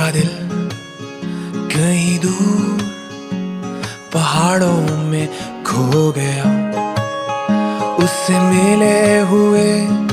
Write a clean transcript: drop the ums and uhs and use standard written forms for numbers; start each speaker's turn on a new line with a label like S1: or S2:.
S1: दिल कहीं दूर पहाड़ों में खो गया, उससे मिले हुए